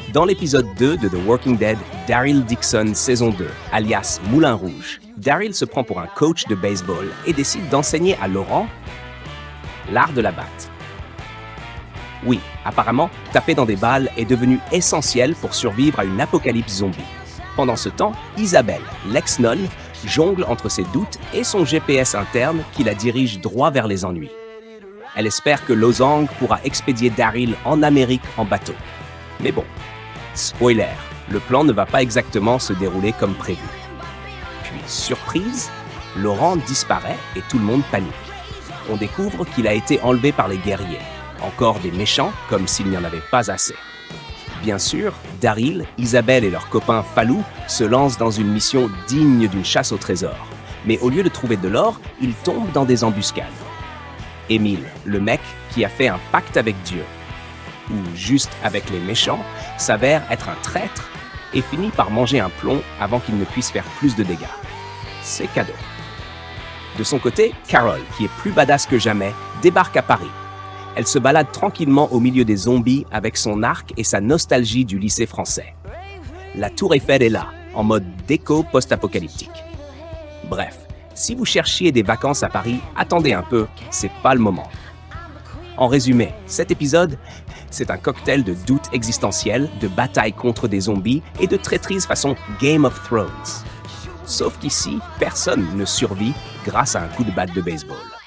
Dans l'épisode 2 de The Walking Dead, Daryl Dixon saison 2, alias Moulin Rouge, Daryl se prend pour un coach de baseball et décide d'enseigner à Laurent l'art de la batte. Oui, apparemment, taper dans des balles est devenu essentiel pour survivre à une apocalypse zombie. Pendant ce temps, Isabelle, l'ex-nonne, jongle entre ses doutes et son GPS interne qui la dirige droit vers les ennuis. Elle espère que Losange pourra expédier Daryl en Amérique en bateau. Mais bon, spoiler, le plan ne va pas exactement se dérouler comme prévu. Puis, surprise, Laurent disparaît et tout le monde panique. On découvre qu'il a été enlevé par les guerriers, encore des méchants comme s'il n'y en avait pas assez. Bien sûr, Daryl, Isabelle et leur copain Falou se lancent dans une mission digne d'une chasse au trésor. Mais au lieu de trouver de l'or, ils tombent dans des embuscades. Émile, le mec qui a fait un pacte avec Dieu, ou juste avec les méchants, s'avère être un traître et finit par manger un plomb avant qu'il ne puisse faire plus de dégâts. C'est cadeau. De son côté, Carol, qui est plus badass que jamais, débarque à Paris. Elle se balade tranquillement au milieu des zombies avec son arc et sa nostalgie du lycée français. La Tour Eiffel est là, en mode déco post-apocalyptique. Bref, si vous cherchiez des vacances à Paris, attendez un peu, c'est pas le moment. En résumé, cet épisode, c'est un cocktail de doutes existentiels, de bataille contre des zombies et de traîtrise façon Game of Thrones. Sauf qu'ici, personne ne survit grâce à un coup de batte de baseball.